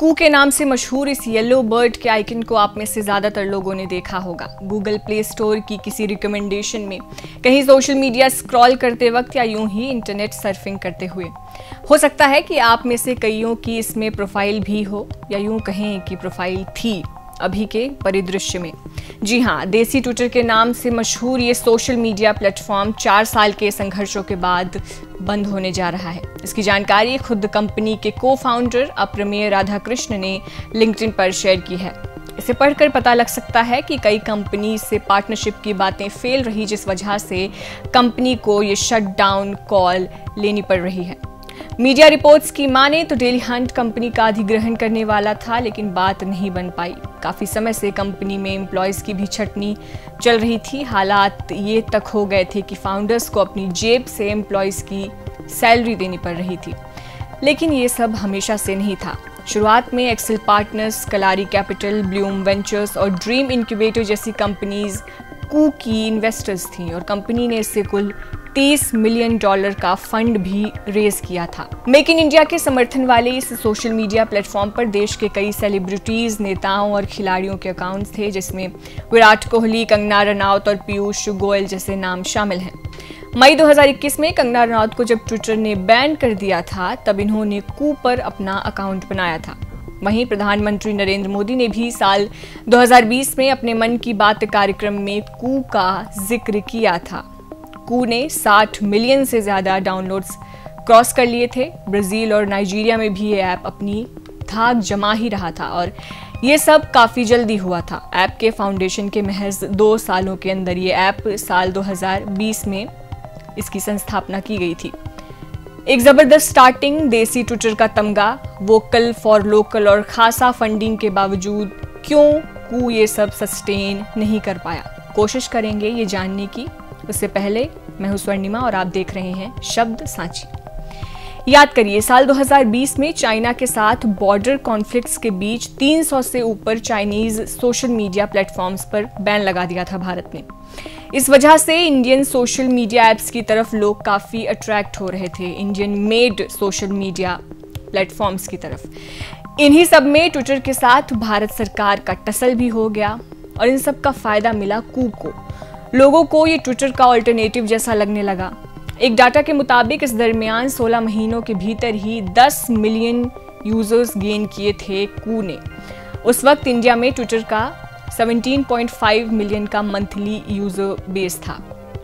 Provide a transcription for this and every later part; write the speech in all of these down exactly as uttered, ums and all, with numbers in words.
कू के नाम से मशहूर इस येलो बर्ड के आइकन को आप में से ज़्यादातर लोगों ने देखा होगा गूगल प्ले स्टोर की किसी रिकमेंडेशन में, कहीं सोशल मीडिया स्क्रॉल करते वक्त या यूं ही इंटरनेट सर्फिंग करते हुए। हो सकता है कि आप में से कईयों की इसमें प्रोफाइल भी हो या यूं कहें कि प्रोफाइल थी अभी के परिदृश्य में। जी हाँ, देसी ट्विटर के नाम से मशहूर ये सोशल मीडिया प्लेटफॉर्म चार साल के संघर्षों के बाद बंद होने जा रहा है। इसकी जानकारी खुद कंपनी के को फाउंडर अप्रमेय राधाकृष्ण ने लिंक्डइन पर शेयर की है। इसे पढ़कर पता लग सकता है कि कई कंपनी से पार्टनरशिप की बातें फेल रही, जिस वजह से कंपनी को ये शट डाउन कॉल लेनी पड़ रही है। मीडिया रिपोर्ट्स की माने तो डेली हंट कंपनी का अधिग्रहण करने वाला था, लेकिन बात नहीं बन पाई। काफी समय से कंपनी में एम्प्लॉयज की भी छटनी चल रही थी। हालात ये तक हो गए थे कि फाउंडर्स को अपनी जेब से एम्प्लॉयज की सैलरी देनी पड़ रही थी। लेकिन ये सब हमेशा से नहीं था। शुरुआत में Accel Partners, Kalaari Capital, Blume Ventures और ड्रीम इंक्यूबेटर जैसी कंपनीज कू की इन्वेस्टर्स थीं और कंपनी ने इससे कुल तीस मिलियन डॉलर का फंड भी रेज किया था। मेक इन इंडिया के समर्थन वाले इस सोशल मीडिया प्लेटफॉर्म पर देश के कई सेलिब्रिटीज, नेताओं और खिलाड़ियों के अकाउंट्स थे, जिसमें विराट कोहली, कंगना रनौत और पीयूष गोयल जैसे नाम शामिल हैं। मई दो हज़ार इक्कीस में कंगना रनौत को जब ट्विटर ने बैन कर दिया था, तब इन्होंने कू पर अपना अकाउंट बनाया था। वहीं प्रधानमंत्री नरेंद्र मोदी ने भी साल दो हज़ार बीस में अपने मन की बात कार्यक्रम में कू का जिक्र किया था। कू ने साठ मिलियन से ज्यादा डाउनलोड्स क्रॉस कर लिए थे। ब्राजील और नाइजीरिया में भी ये ऐप अपनी धाक जमा ही रहा था और ये सब काफ़ी जल्दी हुआ था। ऐप के फाउंडेशन के महज दो सालों के अंदर ये ऐप साल दो हज़ार बीस में इसकी संस्थापना की गई थी। एक ज़बरदस्त स्टार्टिंग, देसी ट्विटर का तमगा, वोकल फॉर लोकल और खासा फंडिंग के बावजूद क्यों कू ये सब सस्टेन नहीं कर पाया, कोशिश करेंगे ये जानने की। उससे पहले मैं हूं स्वर्णिमा और आप देख रहे हैं शब्द सांची। याद करिए, साल दो हज़ार बीस में चाइना के साथ बॉर्डर कॉन्फ्लिक्ट्स के बीच तीन सौ से ऊपर चाइनीज सोशल मीडिया प्लेटफॉर्म्स पर बैन लगा दिया था भारत ने। इस वजह से इंडियन सोशल मीडिया ऐप्स की तरफ लोग काफ़ी अट्रैक्ट हो रहे थे, Indian made social media platforms की तरफ। इन्हीं सब में ट्विटर के साथ भारत सरकार का टसल भी हो गया और इन सब का फ़ायदा मिला कू को। लोगों को ये ट्विटर का ऑल्टरनेटिव जैसा लगने लगा। एक डाटा के मुताबिक इस दरमियान सोलह महीनों के भीतर ही दस मिलियन यूजर्स गेन किए थे कू ने। उस वक्त इंडिया में ट्विटर का सत्रह पॉइंट पाँच मिलियन का मंथली यूजर बेस था।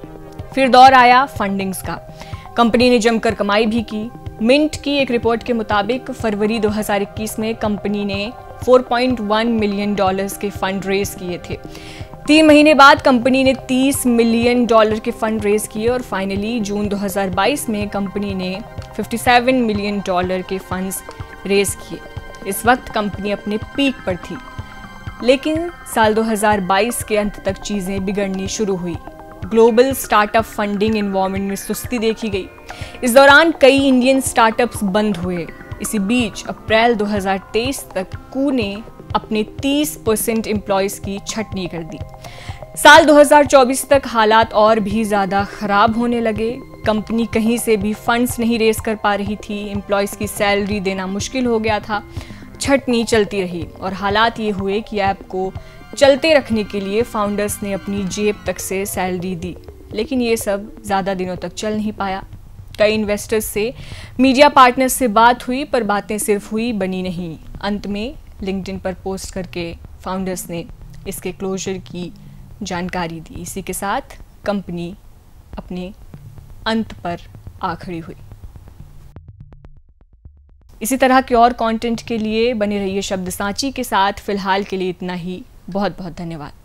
फिर दौर आया फंडिंग्स का। कंपनी ने जमकर कमाई भी की। मिंट की एक रिपोर्ट के मुताबिक फरवरी दो हज़ार इक्कीस में कंपनी ने चार पॉइंट एक मिलियन डॉलर्स के फंड रेज किए थे। तीन महीने बाद कंपनी ने तीस मिलियन डॉलर के फंड रेज किए और फाइनली जून दो हज़ार बाईस में कंपनी ने सत्तावन मिलियन डॉलर के फंड्स रेज किए। इस वक्त कंपनी अपने पीक पर थी, लेकिन साल दो हज़ार बाईस के अंत तक चीजें बिगड़नी शुरू हुई। ग्लोबल स्टार्टअप फंडिंग एनवायरनमेंट में सुस्ती देखी गई। इस दौरान कई इंडियन स्टार्टअप्स बंद हुए। इसी बीच अप्रैल दो हज़ार तेईस तक कू ने अपने तीस परसेंट एम्प्लॉयज की छटनी कर दी। साल दो हज़ार चौबीस तक हालात और भी ज़्यादा ख़राब होने लगे। कंपनी कहीं से भी फंड्स नहीं रेस कर पा रही थी, एम्प्लॉयज़ की सैलरी देना मुश्किल हो गया था। छटनी चलती रही और हालात ये हुए कि ऐप को चलते रखने के लिए फाउंडर्स ने अपनी जेब तक से सैलरी दी, लेकिन ये सब ज़्यादा दिनों तक चल नहीं पाया। कई इन्वेस्टर्स से, मीडिया पार्टनर्स से बात हुई, पर बातें सिर्फ हुई, बनी नहीं। अंत में लिंक्डइन पर पोस्ट करके फाउंडर्स ने इसके क्लोजर की जानकारी दी। इसी के साथ कंपनी अपने अंत पर आ खड़ी हुई। इसी तरह के और कंटेंट के लिए बने रहिए शब्द सांची के साथ। फिलहाल के लिए इतना ही। बहुत बहुत धन्यवाद।